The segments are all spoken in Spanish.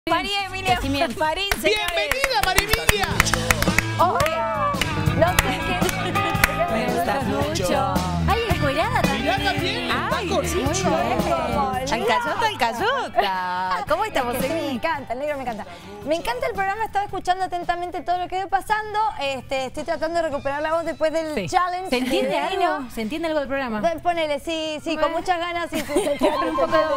María Emilia Marín, ¡Bienvenida, María Emilia! No sé qué. Me gustas mucho. Ay, encuerada Mirá también. también, Ay, está con sí, mucho. Alcayota. ¿Cómo estamos, Me Emi? encanta, el negro me encanta. Me encanta el programa, estaba escuchando atentamente todo lo que iba pasando. Estoy tratando de recuperar la voz después del challenge. ¿Se entiende divino. algo? ¿Se entiende algo del programa? Ponele, sí, con muchas ganas. Sí, un poco de...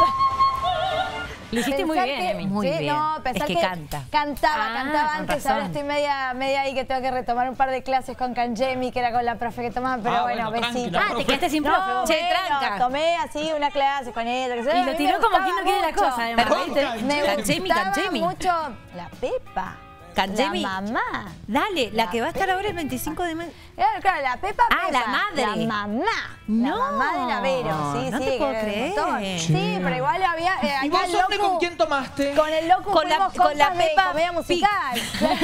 Lo hiciste muy bien, Emi. Muy bien. No, pensar es que canta. Cantaba con antes, razón. ahora estoy media ahí que tengo que retomar un par de clases con Kanjemi, que era con la profe que tomaba, pero bueno, besito. Te quedaste sin profe. No, Che, tranca. tomé así una clase con ella. Y lo tiró como quien no quiere la cosa, además. Me gustaba Kanjemi. mucho la Pepa. Kanjemi. La mamá. Dale, la que va a estar ahora el 25 de mayo. Claro, la Pepa. La madre. La mamá. No. La mamá de Navero, sí, no sí. te puedo que creer. un montón. Sí, pero igual había... ¿Y vos dónde con quién tomaste? Con el loco Con la Peppa comedia musical.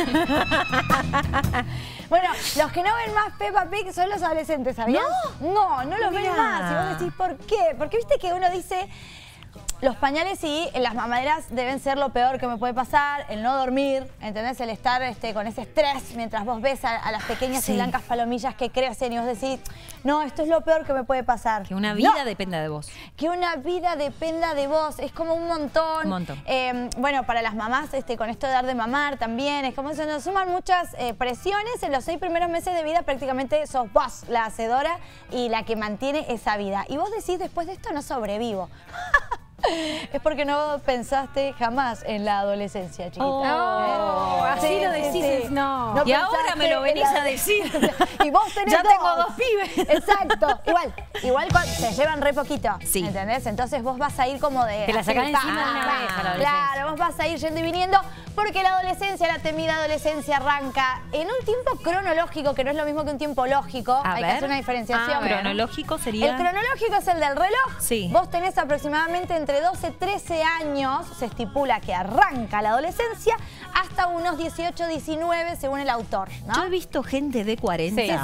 Bueno, los que no ven más Peppa Pig son los adolescentes, ¿sabías? No los ven más. Y vos decís, ¿por qué? Porque viste que uno dice... Los pañales y las mamaderas deben ser lo peor que me puede pasar, el no dormir, ¿entendés? El estar con ese estrés mientras vos ves a las pequeñas y blancas palomillas que crecen y vos decís, no, esto es lo peor que me puede pasar. Que una vida dependa de vos. Que una vida dependa de vos, es como un montón. Un montón. Bueno, para las mamás, con esto de dar de mamar también, es como se nos suman muchas presiones. En los 6 primeros meses de vida prácticamente sos vos la hacedora y la que mantiene esa vida. Y vos decís, después de esto no sobrevivo. Es porque no pensaste jamás en la adolescencia, chiquita. Así lo decís, no. Y ahora me lo venís a decir. Y vos tenés ya tengo 2 pibes. Exacto. Igual se llevan re poquito, sí. ¿Entendés? Entonces vos vas a ir como de... Te la sacás encima de una vez a la adolescencia. Claro, vos vas a ir yendo y viniendo porque la adolescencia, la temida adolescencia arranca en un tiempo cronológico, que no es lo mismo que un tiempo lógico. Hay que hacer una diferenciación. Cronológico sería... El cronológico es el del reloj. Sí. Vos tenés aproximadamente entre 12 y 13 años, se estipula que arranca la adolescencia, hasta unos 18, 19, según el autor, ¿no? Yo he visto gente de 40. Sí.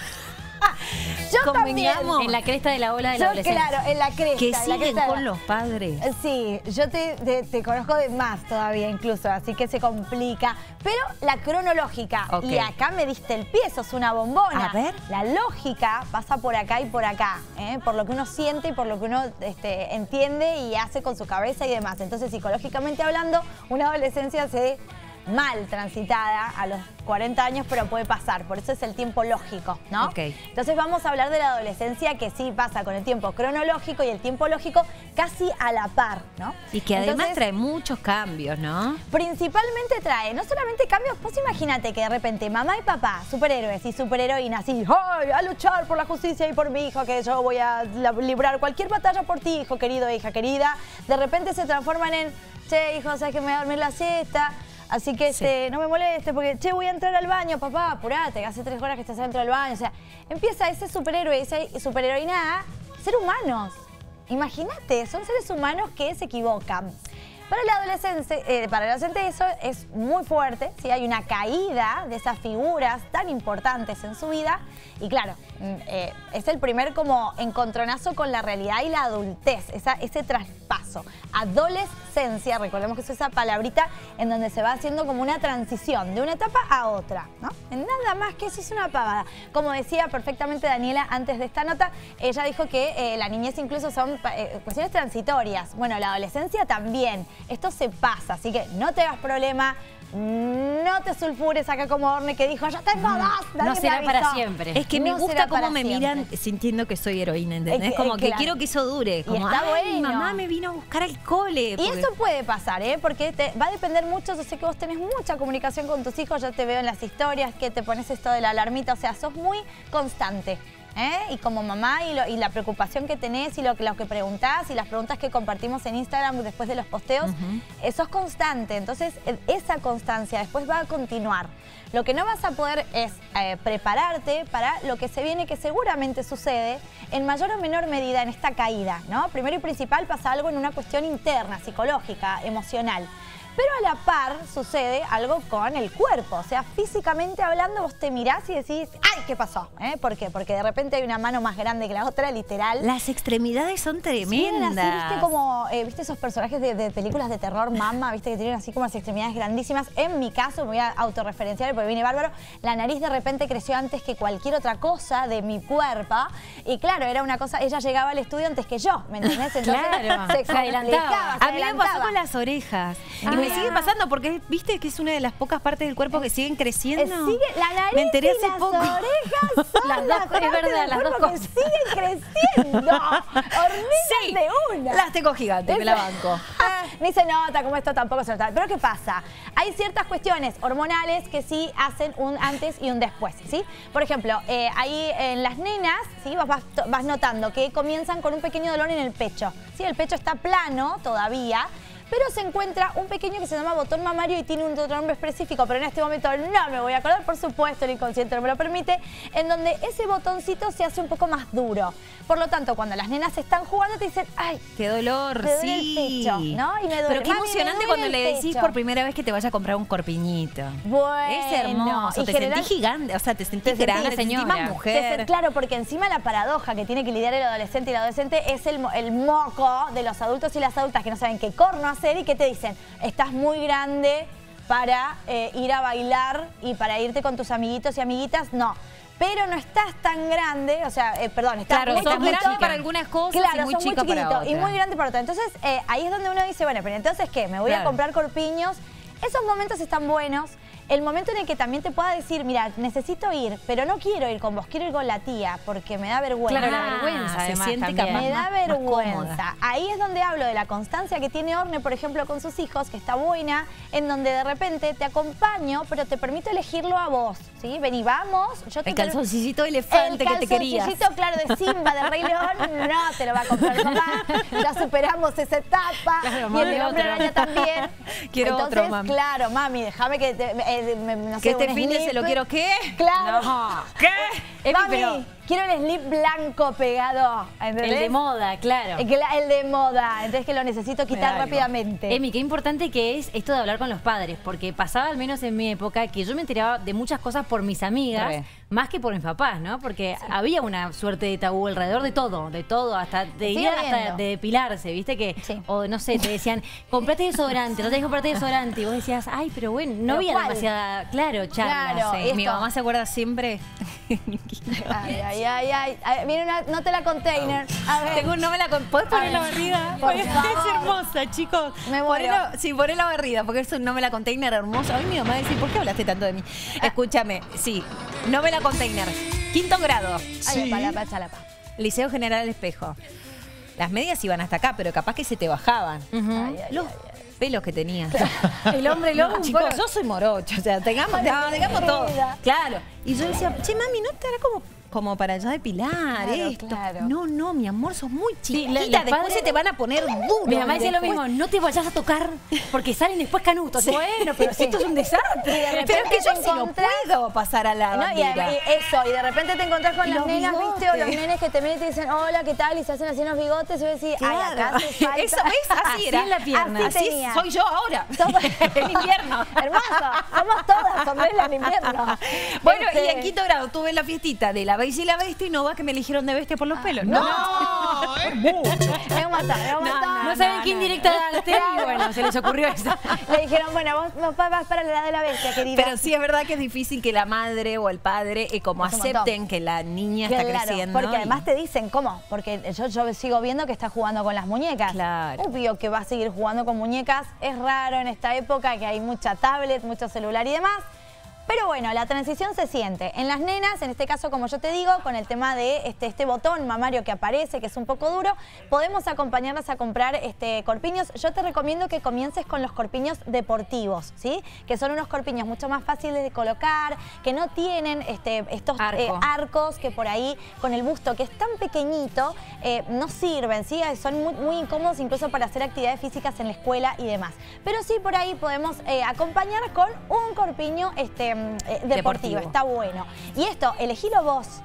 Yo también. En la cresta de la ola de la adolescencia. Claro, en la cresta. Que siguen con los padres. Sí, yo te conozco de más todavía incluso, así que se complica. Pero la cronológica, y acá me diste el pie, sos una bombona. A ver. La lógica pasa por acá y por acá, por lo que uno siente y por lo que uno entiende y hace con su cabeza y demás. Entonces, psicológicamente hablando, una adolescencia se mal transitada a los 40 años, pero puede pasar. Por eso es el tiempo lógico, ¿no? Entonces vamos a hablar de la adolescencia que sí pasa con el tiempo cronológico y el tiempo lógico casi a la par, ¿no? Y que además trae muchos cambios, ¿no? Principalmente trae, no solamente cambios, vos imagínate que de repente mamá y papá, superhéroes y superheroínas, y ¡ay! A luchar por la justicia y por mi hijo, que yo voy a librar cualquier batalla por ti, hijo querido, hija querida, de repente se transforman en, che, hijo, sabes que me voy a dormir la siesta. Así que no me moleste porque, che, voy a entrar al baño, papá, apurate, hace 3 horas que estás dentro del baño. O sea, empieza ese superhéroe, esa superheroína a ser humanos. Imagínate, son seres humanos que se equivocan. Para el adolescente eso es muy fuerte, ¿sí? Hay una caída de esas figuras tan importantes en su vida y claro, es el primer como encontronazo con la realidad y la adultez, ese traspaso. Adolescencia, recordemos que es esa palabrita en donde se va haciendo como una transición de una etapa a otra, ¿no? Nada más que eso es una pavada. Como decía perfectamente Daniela antes de esta nota, ella dijo que la niñez incluso son cuestiones transitorias. Bueno, la adolescencia también. Esto se pasa, así que no te hagas problema, no te sulfures acá como Orne que dijo, ya tengo 2, no será para siempre. Es que me gusta cómo me miran sintiendo que soy heroína, ¿entendés? Como que quiero que eso dure, como, ay, mamá me vino a buscar al cole. Y eso puede pasar, porque va a depender mucho, yo sé que vos tenés mucha comunicación con tus hijos, yo te veo en las historias que te pones esto de la alarmita, o sea, sos muy constante. Y como mamá y la preocupación que tenés y lo que preguntás y las preguntas que compartimos en Instagram después de los posteos, sos constante. Entonces, esa constancia después va a continuar. Lo que no vas a poder es prepararte para lo que se viene, que seguramente sucede en mayor o menor medida en esta caída, ¿no? Primero y principal pasa algo en una cuestión interna, psicológica, emocional. Pero a la par sucede algo con el cuerpo. O sea, físicamente hablando, vos te mirás y decís, ¡ay, qué pasó! ¿Por qué? Porque de repente hay una mano más grande que la otra, literal. Las extremidades son tremendas. Sí, así, viste como, viste esos personajes de películas de terror, Mama, viste que tienen así como las extremidades grandísimas. En mi caso, me voy a autorreferenciar porque viene bárbaro, la nariz de repente creció antes que cualquier otra cosa de mi cuerpo. Y claro, era una cosa, ella llegaba al estudio antes que yo, ¿me entendés? Entonces se adelantaba. A mí me pasó con las orejas. Y me sigue pasando porque viste que es una de las pocas partes del cuerpo que siguen creciendo. La nariz me enteré hace las poco. Orejas son las dos, es verdad, las dos cosas. Que siguen creciendo. Hormigas de una. Las tengo gigantes, me la banco. Ni se nota, como esto tampoco se nota. Pero ¿qué pasa? Hay ciertas cuestiones hormonales que sí hacen un antes y un después, ¿sí? Por ejemplo, ahí en las nenas, ¿sí? Vas notando que comienzan con un pequeño dolor en el pecho. ¿Sí? El pecho está plano todavía, pero se encuentra un pequeño que se llama botón mamario y tiene un otro nombre específico, pero en este momento no me voy a acordar, por supuesto, el inconsciente no me lo permite, en donde ese botoncito se hace un poco más duro. Por lo tanto, cuando las nenas están jugando te dicen, ¡ay! ¡Qué dolor! Me duele el pecho, ¿no? Y me duele. Pero qué emocionante cuando le decís por primera vez que te vaya a comprar un corpiñito. Bueno. Es hermoso, te sentís gigante, o sea, te sentís grande, te sentís más mujer. Claro, porque encima la paradoja que tiene que lidiar el adolescente y la adolescente es el moco de los adultos y las adultas que no saben qué corno hacer y que te dicen, estás muy grande para ir a bailar y para irte con tus amiguitos y amiguitas, no. Pero no estás tan grande, o sea, perdón, estás muy sos grande para algunas cosas y muy chica para otras. Y muy grande para otras. Entonces, ahí es donde uno dice, bueno, pero entonces, ¿qué? ¿Me voy a comprar corpiños? Esos momentos están buenos. El momento en el que también te pueda decir, mira, necesito ir, pero no quiero ir con vos, quiero ir con la tía, porque me da vergüenza. Claro, la vergüenza, se siente capaz. Me da vergüenza. Ahí es donde hablo de la constancia que tiene Orne, por ejemplo, con sus hijos, que está buena, en donde de repente te acompaño, pero te permito elegirlo a vos, ¿sí? Vení, vamos. Yo te el calzoncito elefante que te querías. El calzoncito, claro, de Simba, de Rey León, no te lo va a comprar mamá. Ya superamos esa etapa. Claro, y el de Hombre Araña también. Quiero entonces, otro, mami. Claro, mami, déjame que no sé, que este fin de se lo quiero, ¿qué? Claro. No. ¿Qué? Mami, quiero el slip blanco pegado, ¿entendés? El de moda, claro. El de moda, entonces que lo necesito quitar rápidamente. Emi, qué importante que es esto de hablar con los padres, porque pasaba al menos en mi época que yo me enteraba de muchas cosas por mis amigas, más que por mis papás, ¿no? Porque había una suerte de tabú alrededor de todo, hasta hasta de depilarse, ¿viste? Que, o no sé, te decían, comprate desodorante, no tenés que comprarte desodorante, y vos decías, ay, pero bueno, no había demasiada, charla. Claro, mi mamá se acuerda siempre. Ay. Viene una nota la container. A ver. Tengo un no me la ¿podés poner la barrida? Es hermosa, chicos. Me muero. Sí, poné la barrida, porque es un no me la container hermoso. A mí mi mamá decía, ¿por qué hablaste tanto de mí? Escúchame, sí, no me la container. 5º grado. Sí. Liceo General Espejo. Las medias iban hasta acá, pero capaz que se te bajaban. Los pelos que tenías. El hombre lobo. Chicos, yo soy morocho, o sea, tengamos todo. Claro. Y yo decía, che, mami, ¿no estará como para ya depilar esto? Claro. No, mi amor, sos muy chiquita. Sí, después se te van a poner duro. Mi mamá decía lo mismo, no te vayas a tocar porque salen después canutos. Sí. Bueno, pero si esto es un desastre. Pero es que yo sí no puedo pasar a la y de repente te encontrás con las nenas, ¿viste? O los nenes que te miran y te dicen, hola, ¿qué tal? Y se hacen así unos bigotes y vos decís, ay, acá hace falta. Eso es, así era. En la pierna. Así soy yo ahora. En invierno. Hermoso. Somos todas sombreras en invierno. Bueno, y en 5º grado tuve la fiestita de la Bella y la Bestia y no va que me eligieron de bestia por los pelos. No, es mucho. Me voy a matar. No saben qué indirecta darte y bueno, se les ocurrió eso. Le dijeron, bueno, vos vas para la edad de la bestia, querida. Pero sí es verdad que es difícil que la madre o el padre como acepten que la niña está creciendo. Porque además te dicen, ¿cómo? Porque yo sigo viendo que está jugando con las muñecas. Claro. Obvio que va a seguir jugando con muñecas. Es raro en esta época que hay mucha tablet, mucho celular y demás. Pero bueno, la transición se siente. En las nenas, en este caso, como yo te digo, con el tema de este botón mamario que aparece, que es un poco duro, podemos acompañarlas a comprar corpiños. Yo te recomiendo que comiences con los corpiños deportivos, ¿sí? Que son unos corpiños mucho más fáciles de colocar, que no tienen estos arcos que por ahí, con el busto que es tan pequeñito, no sirven, ¿sí? Son muy incómodos incluso para hacer actividades físicas en la escuela y demás. Pero sí, por ahí podemos acompañar con un corpiño deportivo, está bueno. Y esto, elegilo vos.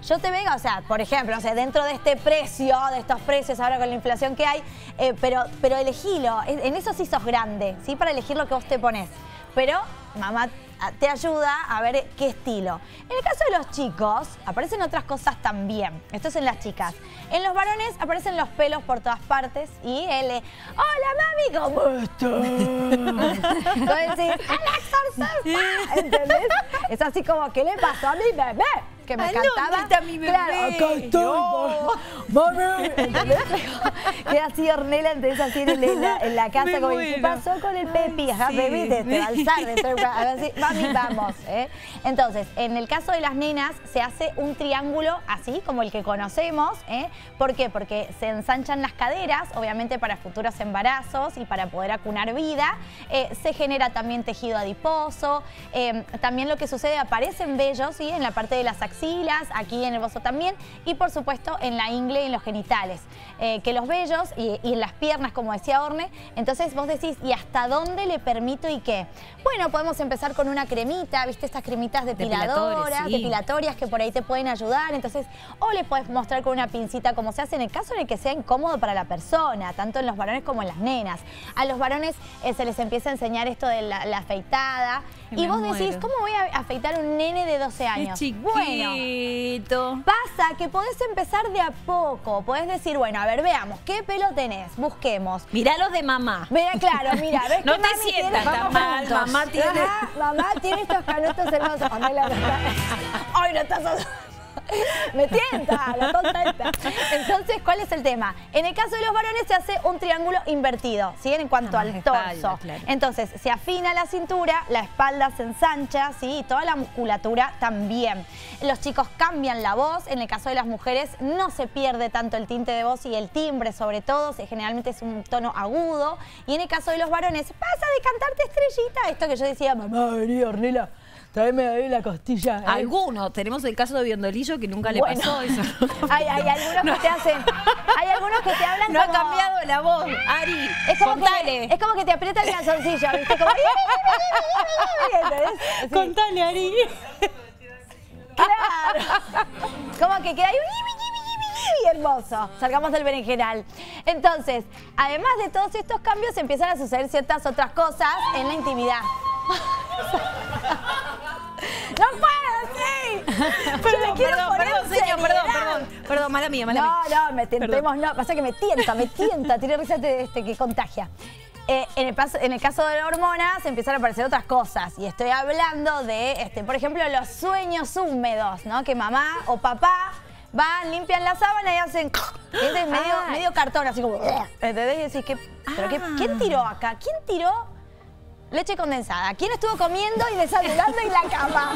yo te vengo, o sea, por ejemplo, no sé, dentro de este precio, de estos precios ahora con la inflación que hay, pero elegilo, en eso sí sos grande, ¿sí? Para elegir lo que vos te pones. Pero mamá te ayuda a ver qué estilo. En el caso de los chicos, aparecen otras cosas también. Esto es en las chicas. En los varones aparecen los pelos por todas partes y él, hola mami, ¿cómo estás? Entonces decís, ¡Alex, ¿entendés? Es así como, ¿qué le pasó a mi bebé? Que me cantaba. Está mi bebé. Claro, acá estoy, mami. ¿Entendés? Queda así Ornella, entonces así en la casa, como, ¿qué pasó con el Pepi? Ajá, sí. Pepi, de alzar, así, mami, vamos. Entonces, en el caso de las nenas, se hace un triángulo así, como el que conocemos. ¿Por qué? Porque se ensanchan las caderas, obviamente para futuros embarazos y para poder acunar vida. Se genera también tejido adiposo. También lo que sucede, aparecen vellos, ¿sí? En la parte de las axilas, aquí en el bozo también, y por supuesto en la ingle y en los genitales. Que los vellos y en las piernas, como decía Orne, entonces vos decís, ¿y hasta dónde le permito y qué? Bueno, podemos empezar con una cremita, ¿viste? Estas cremitas depilatorias que por ahí te pueden ayudar, entonces, o le puedes mostrar con una pincita como se hace en el caso en el que sea incómodo para la persona, tanto en los varones como en las nenas. A los varones se les empieza a enseñar esto de la afeitada, y vos decís, ¿cómo voy a afeitar un nene de 12 años? Es chiquito. Bueno, pasa que podés empezar de a poco, podés decir, bueno, a ver, veamos, ¿qué pelo tenés? Busquemos. Mirá los de mamá. Mira, claro, mira, ¿ves No que te mami sientas tiene tan mal, canutos? mamá tiene... Ajá, mamá tiene estos canutos hermosos. Ay, no estás... Me tienta, la tonta esta. Entonces, ¿cuál es el tema? En el caso de los varones se hace un triángulo invertido, ¿sí? En cuanto al torso. Claro. Entonces, se afina la cintura, la espalda se ensancha, ¿sí? Y toda la musculatura también. Los chicos cambian la voz. En el caso de las mujeres no se pierde tanto el tinte de voz y el timbre, sobre todo. Generalmente es un tono agudo. Y en el caso de los varones, pasa de cantarte estrellita. Esto que yo decía, mamá, vení, Ornella. Tráeme ahí la costilla. Algunos. Tenemos el caso de Biondolillo que nunca le pasó eso. Hay algunos que te hacen... Hay algunos que te hablan no como... ha cambiado la voz, Ari. Es como que te aprieta el calzoncillo, ¿viste? Como... Contale, Ari. Claro. Como que queda ahí... hermoso. Salgamos del berenjenal. Entonces, además de todos estos cambios, empiezan a suceder ciertas otras cosas en la intimidad. ¡No puedo, sí! Perdón, mala mía. No, me tentemos, no, pasa que me tienta, tiene risa que contagia. En el caso de la hormona se empiezan a aparecer otras cosas y estoy hablando de, por ejemplo, los sueños húmedos, ¿no? Que mamá o papá van, limpian la sábana y hacen medio cartón, así como... ¿Entendés? Y decís, ¿quién tiró acá? ¿Quién tiró leche condensada? ¿Quién estuvo comiendo y desayunando en la cama?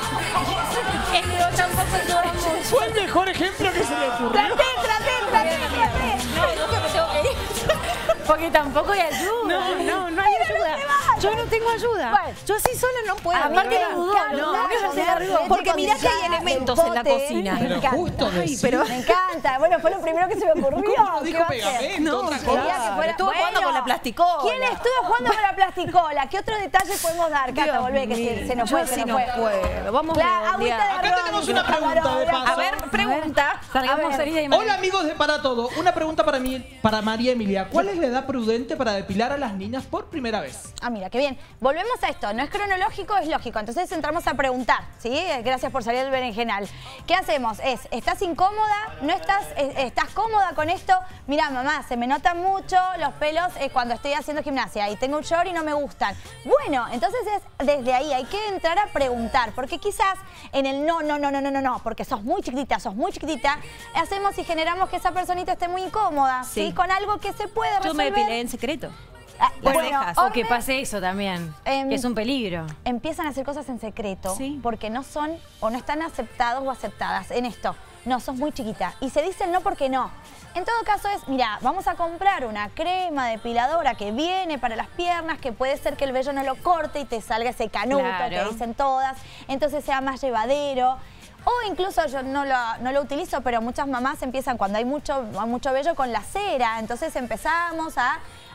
Fue el mejor ejemplo que se le ocurrió. Traté. No, que me tengo que ir. Porque tampoco hay ayuda. No hay ayuda. Yo no tengo ayuda. Bueno, yo así sola no puedo. Aparte de dudar. Porque mirá que hay elementos en la cocina. Pero justo decir. Me encanta. Bueno, fue lo primero que se me ocurrió. ¿Cómo dijo pegamento? Otra cosa. Estuvo jugando con la plasticola. ¿Quién estuvo jugando con la plasticola? ¿Qué otro detalle podemos dar? Cata, volvé, que se nos fue, se nos fue. Puedo. Vamos a Acá tenemos una pregunta de paso. A ver, pregunta. Hola amigos de Para Todo. Una pregunta para María Emilia. ¿Cuál es la edad prudente para depilar a las niñas por primera vez? Ah, mira, qué bien. Volvemos a esto. No es cronológico, es lógico. Entonces entramos a preguntar, ¿sí? Gracias por salir del berenjenal. ¿Qué hacemos? ¿Estás incómoda? ¿No estás cómoda con esto? Mira, mamá, se me notan mucho los pelos cuando estoy haciendo gimnasia y tengo un short y no me gustan. Bueno, entonces desde ahí hay que entrar a preguntar, porque quizás en el no, porque sos muy chiquitita, hacemos y generamos que esa personita esté muy incómoda, ¿sí? Con algo que se puede resolver. Yo me depilé en secreto. O que pase eso también, que es un peligro. Empiezan a hacer cosas en secreto, sí, porque no son o no están aceptados o aceptadas en esto. No, sos muy chiquita. Y se dicen no porque no. En todo caso es, mira, vamos a comprar una crema depiladora que viene para las piernas, que puede ser que el vello no lo corte y te salga ese canuto que dicen todas, entonces sea más llevadero. O incluso yo no lo utilizo, pero muchas mamás empiezan cuando hay mucho vello con la cera. Entonces empezamos a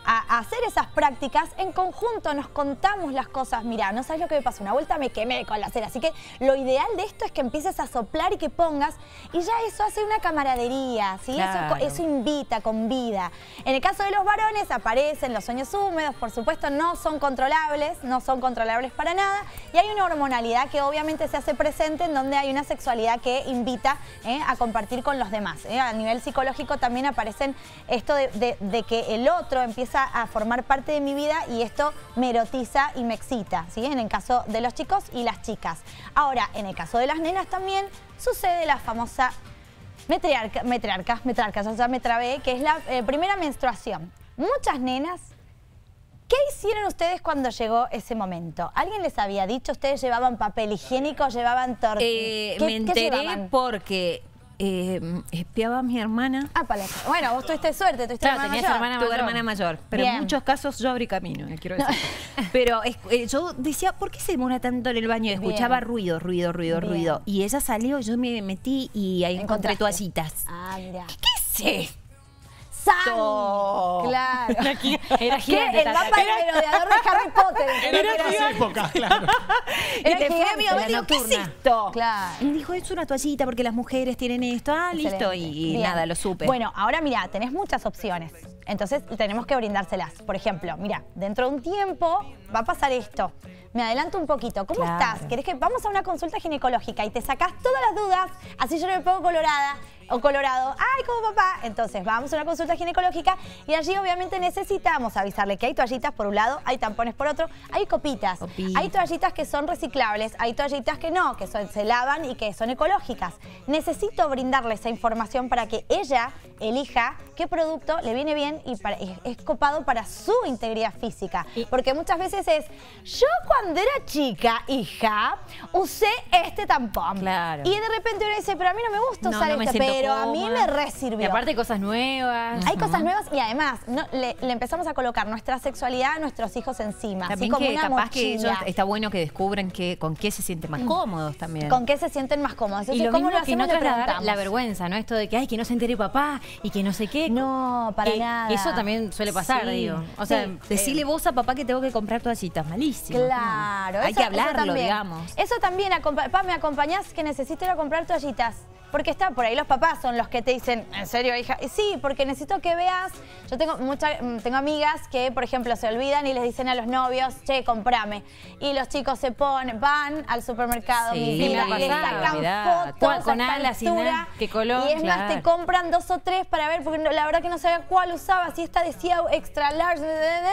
a hacer esas prácticas, en conjunto nos contamos las cosas. Mira, no sabes lo que me pasó, una vuelta me quemé con la cera. Así que lo ideal de esto es que empieces a soplar y que pongas, y ya eso hace una camaradería, ¿sí? Claro. Eso invita, convida. En el caso de los varones aparecen los sueños húmedos, por supuesto no son controlables para nada, y hay una hormonalidad que obviamente se hace presente en donde hay una sexualidad que invita a compartir con los demás. A nivel psicológico también aparecen esto de que el otro empieza a formar parte de mi vida y esto me erotiza y me excita, ¿sí? En el caso de los chicos y las chicas. Ahora, en el caso de las nenas también sucede la famosa metriarca, ya me trabé, que es la primera menstruación. Muchas nenas, ¿qué hicieron ustedes cuando llegó ese momento? ¿Alguien les había dicho? ¿Ustedes llevaban papel higiénico, llevaban tortilla? Me enteré porque espiaba a mi hermana. Bueno, vos tuviste suerte, tuviste hermana mayor. Pero en muchos casos yo abrí camino, quiero decir. Pero yo decía, ¿por qué se demora tanto en el baño? Escuchaba ruido. Y ella salió, yo me metí y ahí encontré toallitas. Ah, mira. ¿Qué es? Claro. Era gigante. El mapa del merodeador de Harry Potter. Era esa época, claro. Y te fui a mi mamá y digo, ¿qué es esto? Claro. Y me dijo, es una toallita porque las mujeres tienen esto. Ah, listo. Y nada, lo supe. Bueno, ahora mira, tenés muchas opciones. Entonces tenemos que brindárselas. Por ejemplo, mira, dentro de un tiempo va a pasar esto. Me adelanto un poquito. ¿Cómo estás? ¿Querés que vamos a una consulta ginecológica y te sacás todas las dudas? Así yo no me pongo colorada o colorado. ¡Ay, como papá! Entonces vamos a una consulta ginecológica y allí obviamente necesitamos avisarle que hay toallitas por un lado, hay tampones por otro, hay copitas. Hay toallitas que son reciclables, hay toallitas que no, que se lavan y que son ecológicas. Necesito brindarle esa información para que ella elija qué producto le viene bien y es copado para su integridad física. Porque muchas veces es, yo cuando era chica, hija, usé este tampón. Claro. Y de repente uno dice, pero a mí no me gusta usar este, pero a mí me resirvió. Y aparte cosas nuevas. Hay cosas nuevas y además le empezamos a colocar nuestra sexualidad a nuestros hijos encima. También así como que una capaz mochila. que ellos está bueno que descubran con qué se sienten más cómodos también. Con qué se sienten más cómodos. Entonces, y lo ¿cómo mismo lo que no hacemos? trasladar la vergüenza, ¿no? Esto de que, ay, que no se entere papá y que no sé qué. No, para nada. Eso también suele pasar, digo. O sea, decirle vos a papá que tengo que comprar toallitas, malísimo. Claro. Hay que hablarlo, digamos. Eso también, papá, ¿me acompañás que necesito ir a comprar toallitas? Porque está por ahí los papás son los que te dicen, ¿en serio, hija? Y sí, porque necesito que veas. Yo tengo amigas que, por ejemplo, se olvidan y les dicen a los novios, che, comprame. Y los chicos van al supermercado, mi vida, y sacan fotos con a alas, altura, qué color. y es más, te compran 2 o 3 para ver, porque la verdad que no sabía cuál usaba, si esta decía extra large,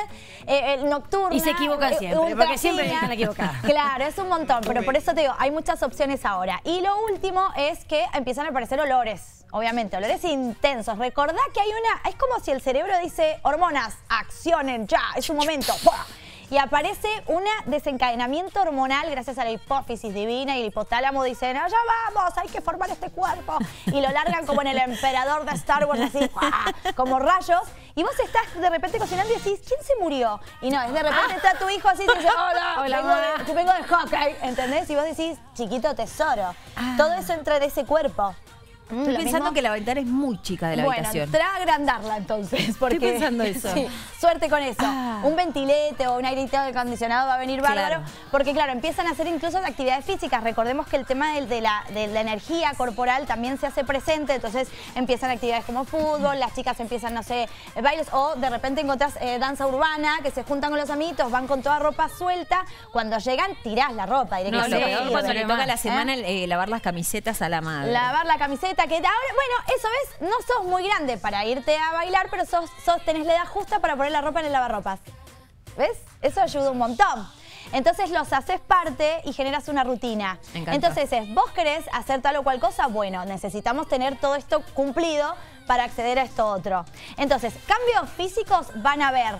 nocturna. Y se equivocan siempre, porque siempre están equivocadas. Claro, es un montón, pero por eso te digo, hay muchas opciones ahora. Y lo último es que empiezan a aparecer olores, obviamente, olores intensos. Recordá que hay es como si el cerebro dice, hormonas, accionen ya, es un momento. ¡Pua! Y aparece un desencadenamiento hormonal gracias a la hipófisis divina y el hipotálamo dicen, allá vamos, hay que formar este cuerpo. Y lo largan como en el emperador de Star Wars, así, como rayos. Y vos estás de repente cocinando y decís, ¿quién se murió? Y no, de repente está tu hijo así y dice, hola, vengo de hockey, ¿entendés? Y vos decís, chiquito tesoro. Todo eso entra de ese cuerpo. Estoy pensando que la ventana es muy chica de la habitación. Bueno, agrandarla entonces. Porque, estoy pensando eso. Sí, suerte con eso. Un ventilete o un aire acondicionado va a venir bárbaro. Porque claro, empiezan a hacer incluso actividades físicas. Recordemos que el tema de la energía corporal también se hace presente. Entonces empiezan actividades como fútbol, las chicas empiezan, no sé, bailes. O de repente encontrás danza urbana, que se juntan con los amiguitos, van con toda ropa suelta. Cuando llegan, tirás la ropa directamente. No, lo peor cuando le toca la semana lavar las camisetas a la madre. Lavar la camiseta. Que ahora, bueno, eso ves, no sos muy grande para irte a bailar, pero tenés la edad justa para poner la ropa en el lavarropas. ¿Ves? Eso ayuda un montón. Entonces los haces parte y generas una rutina. Me encanta. Entonces vos querés hacer tal o cual cosa, bueno, necesitamos tener todo esto cumplido para acceder a esto otro. Entonces, cambios físicos van a haber.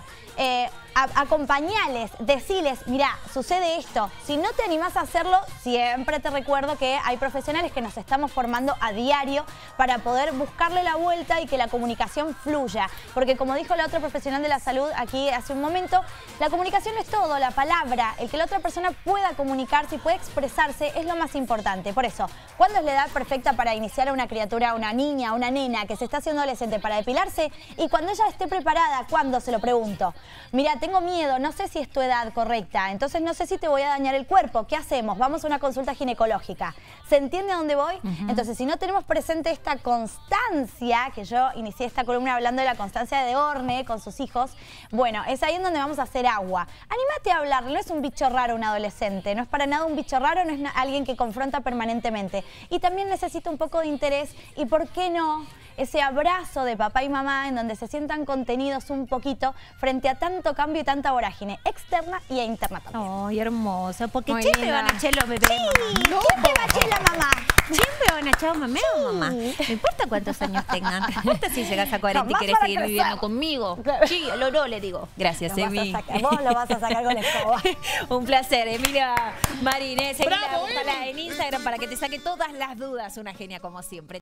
Acompañales, deciles, mirá, sucede esto. Si no te animás a hacerlo, siempre te recuerdo que hay profesionales que nos estamos formando a diario para poder buscarle la vuelta y que la comunicación fluya. Porque como dijo la otra profesional de la salud aquí hace un momento, la comunicación no es todo, la palabra, el que la otra persona pueda comunicarse y pueda expresarse es lo más importante. Por eso, ¿cuándo es la edad perfecta para iniciar a una criatura, a una niña, a una nena que se está está siendo adolescente para depilarse y cuando ella esté preparada, ¿cuándo? Se lo pregunto. Mira, tengo miedo, no sé si es tu edad correcta, entonces no sé si te voy a dañar el cuerpo. ¿Qué hacemos? Vamos a una consulta ginecológica. ¿Se entiende a dónde voy? Entonces, si no tenemos presente esta constancia, que yo inicié esta columna hablando de la constancia de Orne con sus hijos, bueno, es ahí en donde vamos a hacer agua. Anímate a hablar, no es un bicho raro un adolescente, no es para nada un bicho raro, no es alguien que confronta permanentemente. Y también necesita un poco de interés y, ¿por qué no?, ese abrazo de papá y mamá en donde se sientan contenidos un poquito frente a tanto cambio y tanta vorágine externa y interna también. Ay, hermosa, porque Muy siempre linda. van a echar los bebés. Sí, mamá. siempre va a echar la mamá. Siempre van a echar mamá o mamá. No importa cuántos años tengan. No importa si llegas a 40 y Jamás querés van a seguir crecer. viviendo conmigo. Claro. Sí, al oro le digo. Gracias, Lo vas a Emi. sacar, vos lo vas a sacar con escoba. Un placer, Emilia Marín. Seguila, ¡Bravo, búscala en Instagram para que te saque todas las dudas. Una genia como siempre.